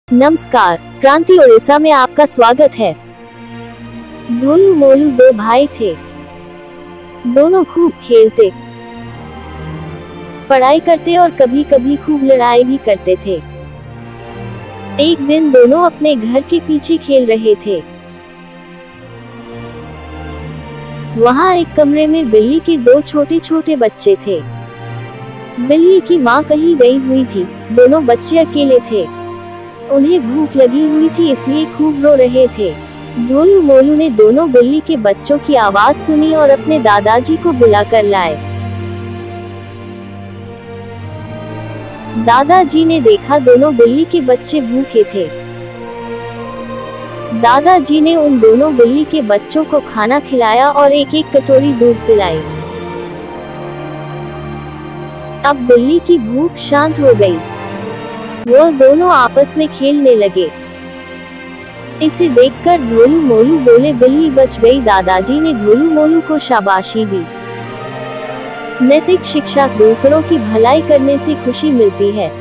नमस्कार, क्रांति ओडिशा में आपका स्वागत है। ढोलू मोलू दो भाई थे। दोनों खूब खेलते, पढ़ाई करते और कभी कभी खूब लड़ाई भी करते थे। एक दिन दोनों अपने घर के पीछे खेल रहे थे। वहां एक कमरे में बिल्ली के दो छोटे छोटे बच्चे थे। बिल्ली की माँ कहीं गई हुई थी। दोनों बच्चे अकेले थे। उन्हें भूख लगी हुई थी, इसलिए खूब रो रहे थे। ढोलू मोलू ने दोनों बिल्ली के बच्चों की आवाज सुनी और अपने दादाजी को बुलाकर लाए। दादाजी ने देखा दोनों बिल्ली के बच्चे भूखे थे। दादाजी ने उन दोनों बिल्ली के बच्चों को खाना खिलाया और एक एक कटोरी दूध पिलाई। अब बिल्ली की भूख शांत हो गई। वह दोनों आपस में खेलने लगे। इसे देखकर ढोलू मोलू बोले, बिल्ली बच गई। दादाजी ने ढोलू मोलू को शाबाशी दी। नैतिक शिक्षा, दूसरों की भलाई करने से खुशी मिलती है।